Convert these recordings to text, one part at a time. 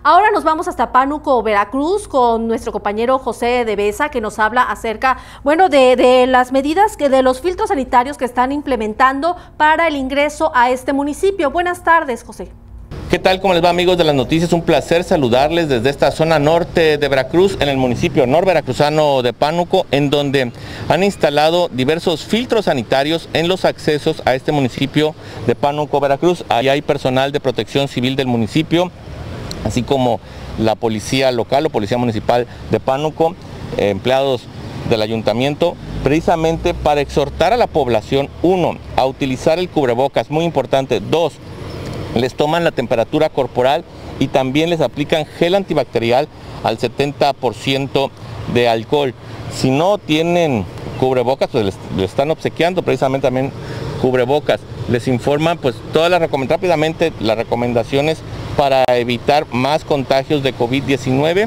Ahora nos vamos hasta Pánuco, Veracruz, con nuestro compañero José de Besa, que nos habla acerca, bueno, de las medidas de los filtros sanitarios que están implementando para el ingreso a este municipio. Buenas tardes, José. ¿Qué tal? ¿Cómo les va, amigos de las noticias? Un placer saludarles desde esta zona norte de Veracruz, en el municipio norveracruzano de Pánuco, en donde han instalado diversos filtros sanitarios en los accesos a este municipio de Pánuco, Veracruz. Ahí hay personal de protección civil del municipio, así como la policía local o policía municipal de Pánuco, empleados del ayuntamiento, precisamente para exhortar a la población, 1, a utilizar el cubrebocas, muy importante; 2, les toman la temperatura corporal y también les aplican gel antibacterial al 70% de alcohol. Si no tienen cubrebocas, pues les están obsequiando precisamente también cubrebocas. Les informan pues rápidamente las recomendaciones para evitar más contagios de COVID-19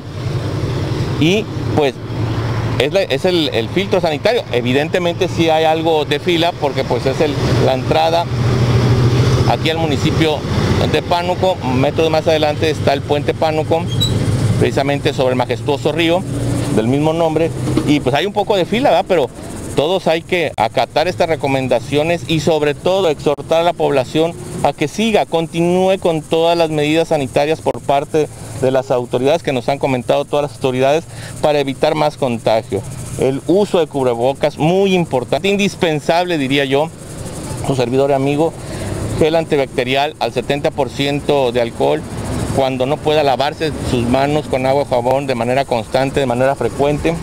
y pues es el filtro sanitario. Evidentemente sí hay algo de fila porque pues es la entrada aquí al municipio de Pánuco. Metros más adelante está el puente Pánuco, precisamente sobre el majestuoso río del mismo nombre, y pues hay un poco de fila, ¿verdad? Pero todos hay que acatar estas recomendaciones y sobre todo exhortar a la población a que continúe con todas las medidas sanitarias por parte de las autoridades que nos han comentado todas las autoridades para evitar más contagio. El uso de cubrebocas, muy importante, indispensable diría yo, su servidor y amigo. Gel antibacterial al 70% de alcohol, cuando no pueda lavarse sus manos con agua y jabón de manera constante, de manera frecuente.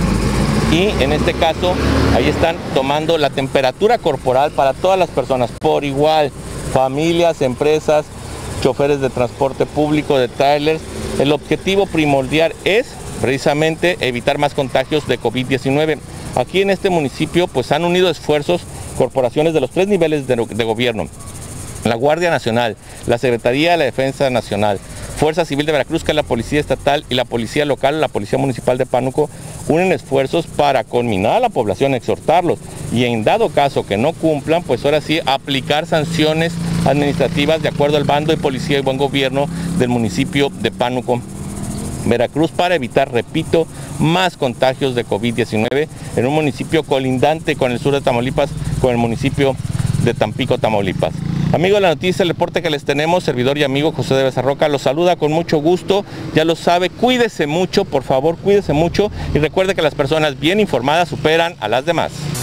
Y en este caso, ahí están tomando la temperatura corporal para todas las personas, por igual, familias, empresas, choferes de transporte público, de trailers. El objetivo primordial es precisamente evitar más contagios de COVID-19. Aquí en este municipio pues han unido esfuerzos corporaciones de los 3 niveles de gobierno: la Guardia Nacional, la Secretaría de la Defensa Nacional, Fuerza Civil de Veracruz, que es la Policía Estatal, y la Policía Local, la Policía Municipal de Pánuco, unen esfuerzos para conminar a la población, exhortarlos, y en dado caso que no cumplan, pues ahora sí aplicar sanciones administrativas de acuerdo al bando de policía y buen gobierno del municipio de Pánuco, Veracruz, para evitar, repito, más contagios de COVID-19 en un municipio colindante con el sur de Tamaulipas, con el municipio de Tampico, Tamaulipas. Amigos de la noticia, el reporte que les tenemos, servidor y amigo José de Besa Roca, los saluda con mucho gusto. Ya lo sabe, cuídese mucho, por favor, cuídese mucho, y recuerde que las personas bien informadas superan a las demás.